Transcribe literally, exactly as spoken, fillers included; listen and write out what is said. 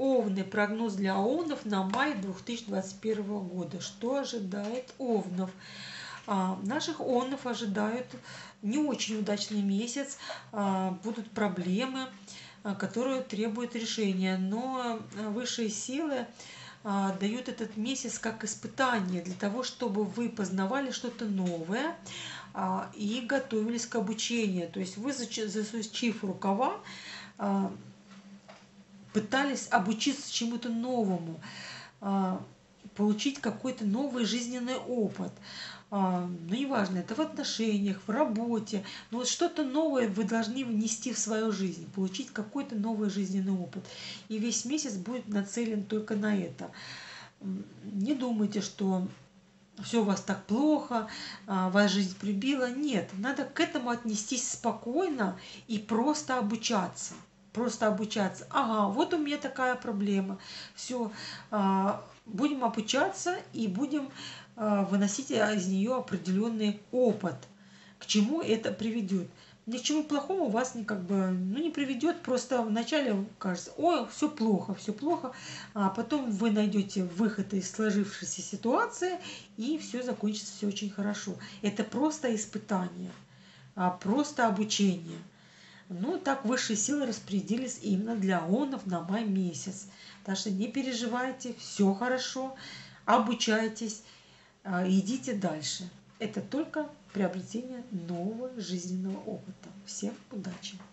Овны. Прогноз для овнов на май две тысячи двадцать первого года. Что ожидает овнов? А, наших овнов ожидают не очень удачный месяц. А, будут проблемы, а, которые требуют решения. Но высшие силы а, дают этот месяц как испытание для того, чтобы вы познавали что-то новое а, и готовились к обучению. То есть вы, засучив рукава, а, пытались обучиться чему-то новому, а, получить какой-то новый жизненный опыт. А, ну, неважно, это в отношениях, в работе, но вот что-то новое вы должны внести в свою жизнь, получить какой-то новый жизненный опыт. И весь месяц будет нацелен только на это. Не думайте, что все у вас так плохо, а, вас жизнь прибила. Нет, надо к этому отнестись спокойно и просто обучаться. Просто обучаться. Ага, вот у меня такая проблема. Все, будем обучаться и будем а, выносить из нее определенный опыт. К чему это приведет? Ни к чему плохому вас не, как бы, ну, не приведет. Просто вначале кажется, ой, все плохо, все плохо. А потом вы найдете выход из сложившейся ситуации, и все закончится все очень хорошо. Это просто испытание, а, просто обучение. Ну, так высшие силы распорядились именно для овнов на май месяц. Так что не переживайте, все хорошо, обучайтесь, а, идите дальше. Это только приобретение нового жизненного опыта. Всем удачи!